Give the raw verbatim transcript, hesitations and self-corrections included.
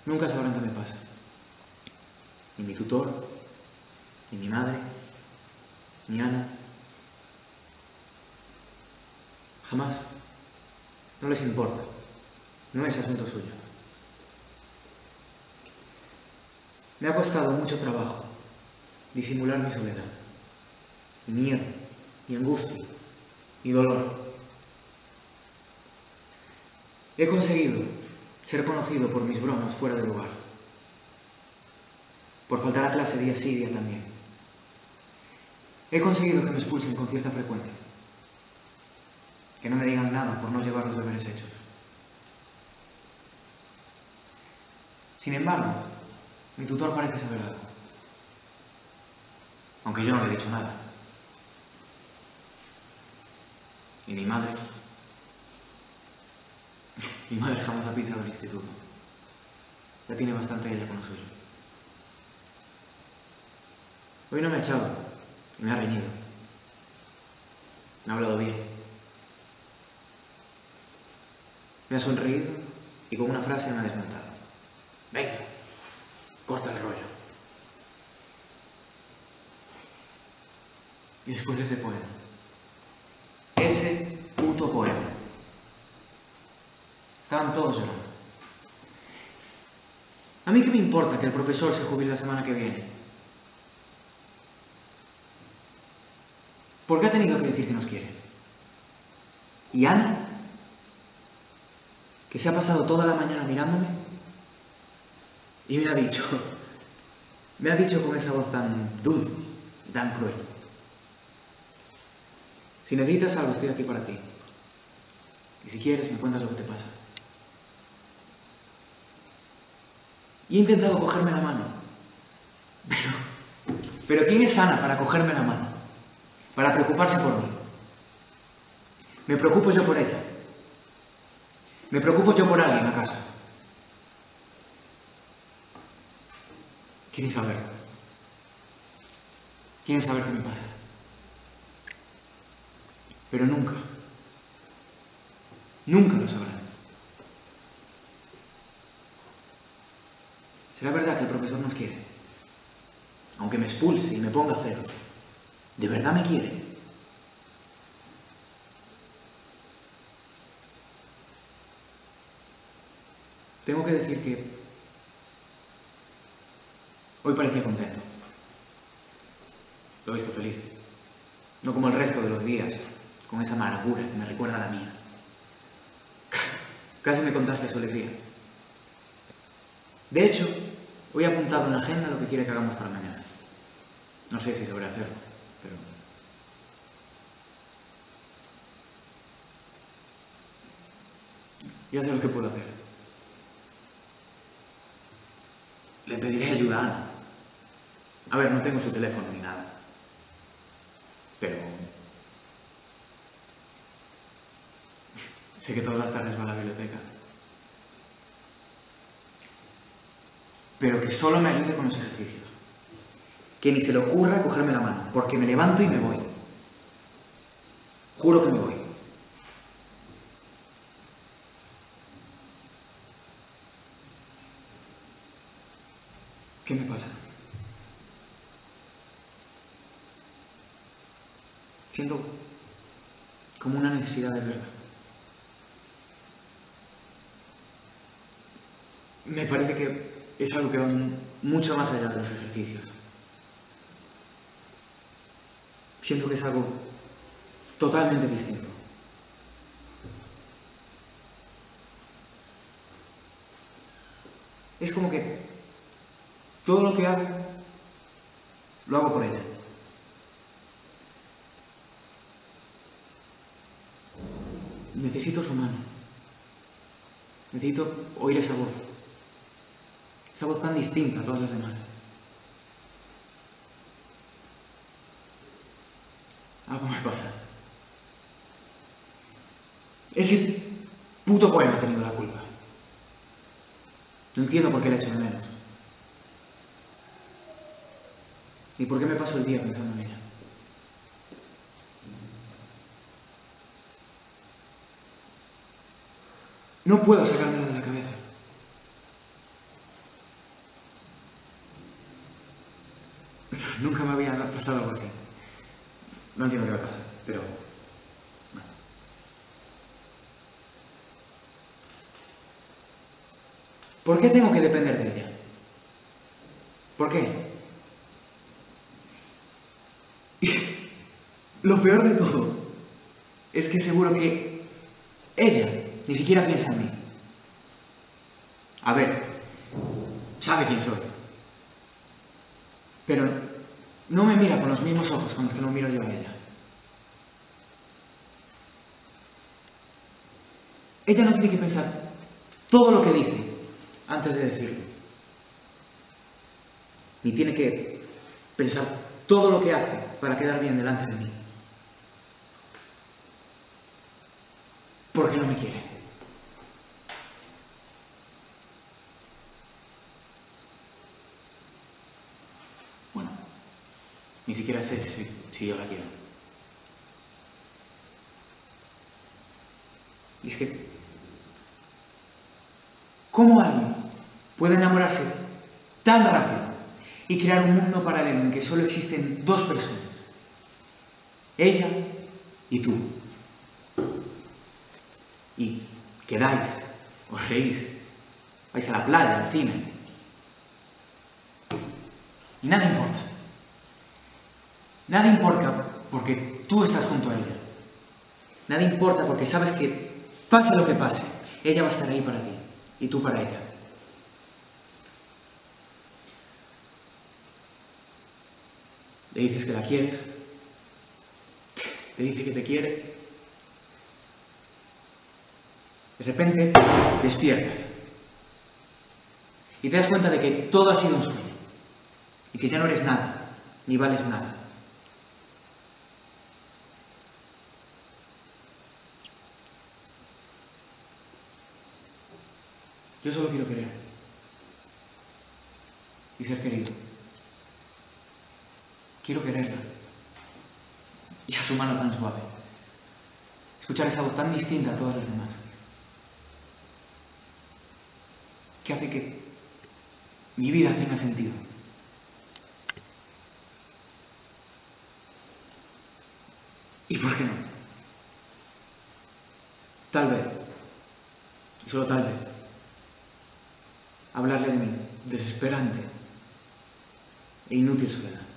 Nunca sabrán qué me pasa. Ni mi tutor, ni mi madre, ni Ana. Jamás. No les importa. No es asunto suyo. Me ha costado mucho trabajo disimular mi soledad, mi miedo, mi angustia, mi dolor. He conseguido ser conocido por mis bromas fuera de lugar, por faltar a clase día sí y día también. He conseguido que me expulsen con cierta frecuencia, que no me digan nada por no llevar los deberes hechos. Sin embargo, mi tutor parece saber algo, aunque yo no le he dicho nada. Y mi madre... Mi madre jamás ha pisado el instituto. Ya tiene bastante ella con lo suyo. Hoy no me ha echado y me ha reñido. Me ha hablado bien. Me ha sonreído y con una frase me ha desmontado. Venga, corta el rollo. Y después de ese poema. Ese puto poema. Estaban todos llorando. ¿A mí qué me importa que el profesor se jubile la semana que viene? ¿Por qué ha tenido que decir que nos quiere? ¿Y Ana? Que se ha pasado toda la mañana mirándome y me ha dicho, me ha dicho con esa voz tan dulce, tan cruel. Si necesitas algo, estoy aquí para ti. Y si quieres, me cuentas lo que te pasa. Y he intentado cogerme la mano. Pero, pero ¿quién es Ana para cogerme la mano? Para preocuparse por mí. ¿Me preocupo yo por ella? ¿Me preocupo yo por alguien, acaso? ¿Quieren saber? ¿Quieren saber qué me pasa? Pero nunca, nunca lo sabrán. ¿Será verdad que el profesor nos quiere? Aunque me expulse y me ponga a cero. ¿De verdad me quiere? Tengo que decir que hoy parecía contento. Lo he visto feliz. No como el resto de los días, con esa amargura que me recuerda a la mía. Casi me contagia su alegría. De hecho, hoy he apuntado en la agenda lo que quiere que hagamos para mañana. No sé si sabré hacerlo, pero... ya sé lo que puedo hacer. Le pediré ayuda a Ana. A ver, no tengo su teléfono ni nada. Pero... sé que todas las tardes va a la biblioteca. Pero que solo me ayude con los ejercicios. Que ni se le ocurra cogerme la mano, porque me levanto y me voy. Juro que me voy. ¿Qué me pasa? Siento como una necesidad de verla. Me parece que es algo que va mucho más allá de los ejercicios. Siento que es algo totalmente distinto. Es como que todo lo que hago, lo hago por ella. Necesito su mano. Necesito oír esa voz. Esa voz tan distinta a todas las demás. Algo me pasa. Ese puto poema ha tenido la culpa. No entiendo por qué le echo de menos. Ni por qué me paso el día pensando en ella. No puedo sacármela de la cabeza. Nunca me había pasado algo así. No entiendo qué me pasa, pero... bueno. ¿Por qué tengo que depender de ella? ¿Por qué? Y lo peor de todo es que seguro que ella ni siquiera piensa en mí. A ver, sabe quién soy. Pero no me mira con los mismos ojos con los que lo miro yo a ella. Ella no tiene que pensar todo lo que dice antes de decirlo. Ni tiene que pensar todo lo que hace para quedar bien delante de mí. Porque no me quiere. Bueno, ni siquiera sé si, si yo la quiero. Y es que, ¿cómo alguien puede enamorarse tan rápido y crear un mundo paralelo en que solo existen dos personas? Ella y tú. Y quedáis, os reís, vais a la playa, al cine. Y nada importa. Nada importa porque tú estás junto a ella. Nada importa porque sabes que, pase lo que pase, ella va a estar ahí para ti y tú para ella. Le dices que la quieres, te dice que te quiere. De repente despiertas y te das cuenta de que todo ha sido un sueño y que ya no eres nada, ni vales nada. Yo solo quiero querer y ser querido. Quiero quererla y a su mano tan suave. Escuchar esa voz tan distinta a todas las demás, que hace que mi vida tenga sentido. ¿Y por qué no? Tal vez, y solo tal vez, hablarle de mi desesperante e inútil soledad.